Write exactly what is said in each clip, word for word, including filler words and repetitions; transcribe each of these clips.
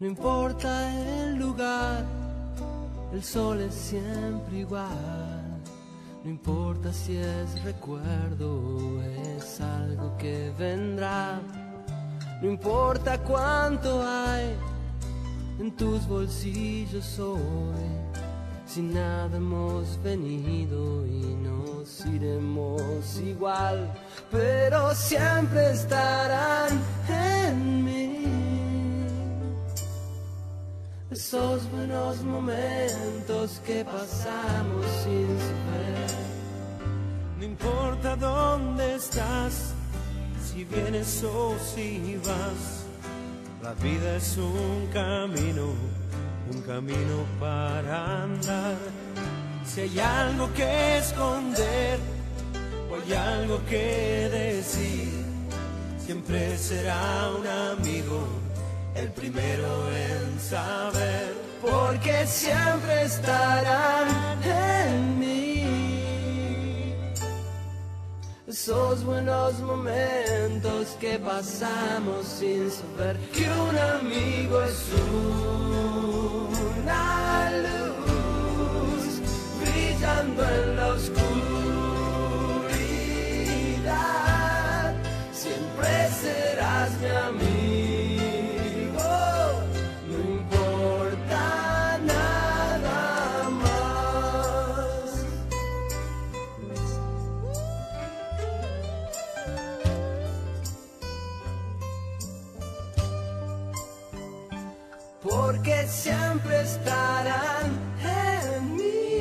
No importa el lugar, el sol es siempre igual. No importa si es recuerdo o es algo que vendrá. No importa cuánto hay en tus bolsillos hoy, si nada hemos venido y nos iremos igual, pero siempre estarán en mí esos buenos momentos que pasamos sin saber. No importa dónde estás, si vienes o si vas, la vida es un camino, un camino para andar. Si hay algo que esconder o hay algo que decir, siempre será un amigo el primero en saber, porque siempre estarán en mí esos buenos momentos que pasamos sin saber que un amigo es una luz brillando en la oscuridad. Siempre serás mi amigo. Porque siempre estarán en mí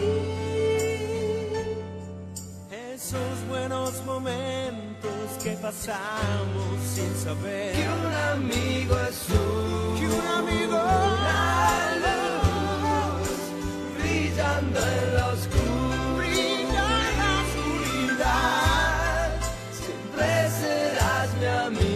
esos buenos momentos que pasamos sin saber que un amigo es un, que un amigo una luz brillando en la oscuridad, brilla en la oscuridad. Siempre serás mi amigo.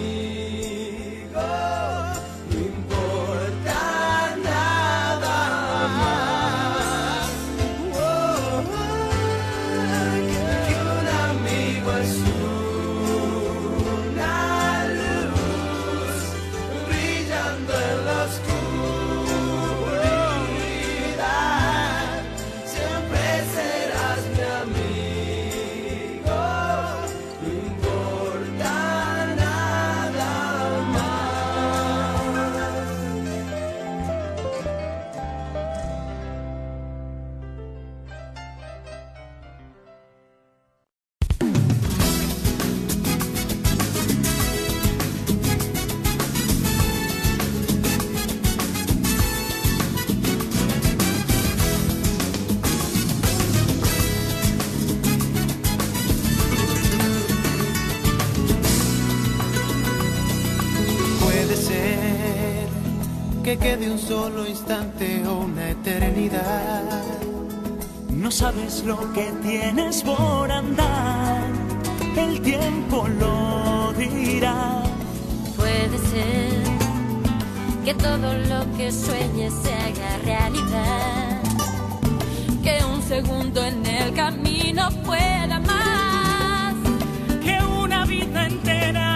Que quede un solo instante o una eternidad. No sabes lo que tienes por andar, el tiempo lo dirá. Puede ser que todo lo que sueñes se haga realidad, que un segundo en el camino pueda más que una vida entera.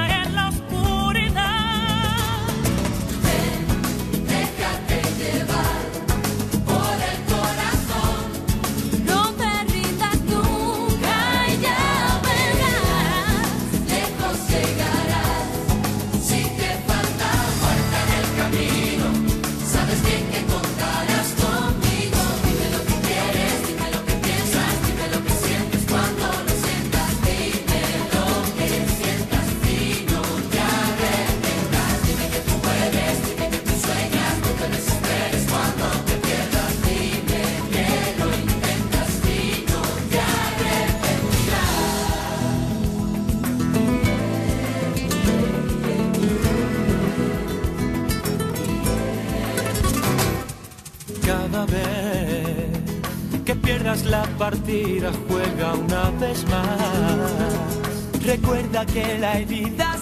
Cada vez que pierdas la partida, juega una vez más. Recuerda que la herida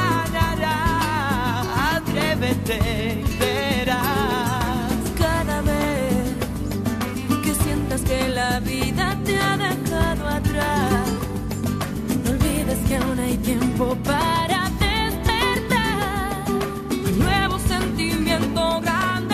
sanará. Atrévete y verás. Cada vez que sientas que la vida te ha dejado atrás, no olvides que aún hay tiempo para despertar un nuevo sentimiento grande.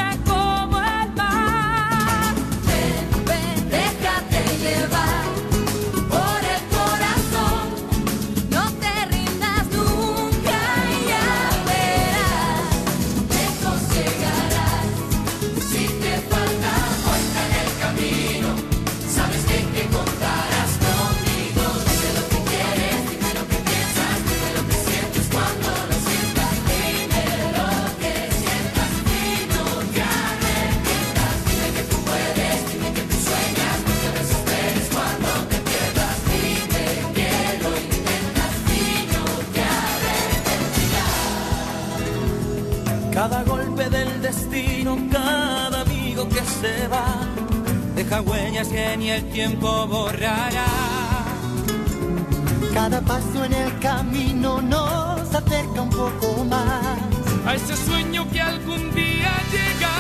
se va, deja huellas que ni el tiempo borrará. Cada paso en el camino nos acerca un poco más a ese sueño que algún día llegará.